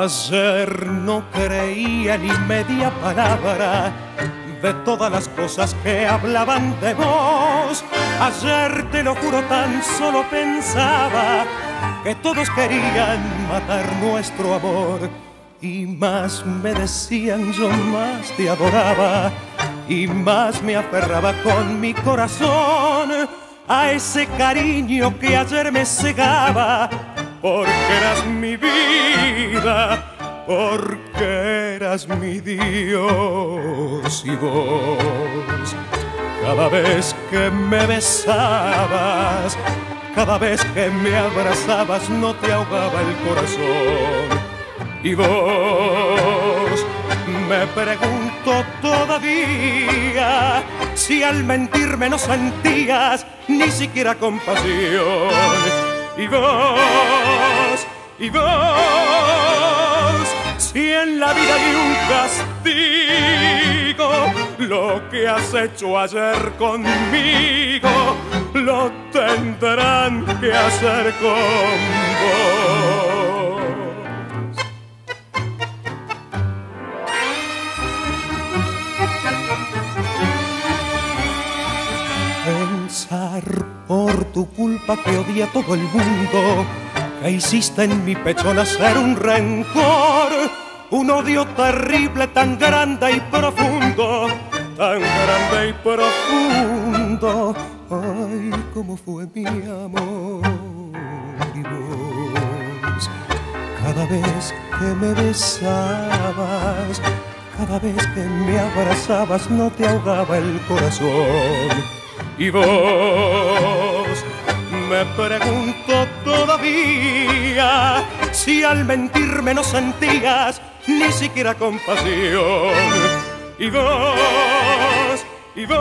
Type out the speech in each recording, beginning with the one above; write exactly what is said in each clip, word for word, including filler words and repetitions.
Ayer no creía ni media palabra de todas las cosas que hablaban de vos. Ayer, te lo juro, tan solo pensaba que todos querían matar nuestro amor. Y más me decían, yo más te adoraba, y más me aferraba con mi corazón a ese cariño que ayer me cegaba. Porque eras mi vida, porque eras mi Dios. Y vos, cada vez que me besabas, cada vez que me abrazabas, no te ahogaba el corazón. Y vos, me pregunto todavía si al mentirme no sentías ni siquiera compasión. Y vos, y vos, si en la vida hay un castigo, lo que has hecho ayer conmigo, lo tendrán que hacer con vos. Pensar por tu culpa que odié a todo el mundo, que hiciste en mi pecho nacer un rencor, un odio terrible, tan grande y profundo, tan grande y profundo. Ay, cómo fue mi amor. Y vos, cada vez que me besabas, cada vez que me abrazabas, no te ahogaba el corazón. Y vos, me pregunto todavía si al mentirme no sentías ni siquiera compasión. Y vos, y vos,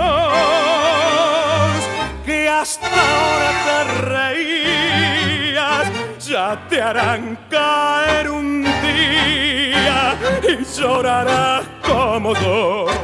que hasta ahora te reías, ya te harán caer un día y llorarás como yo.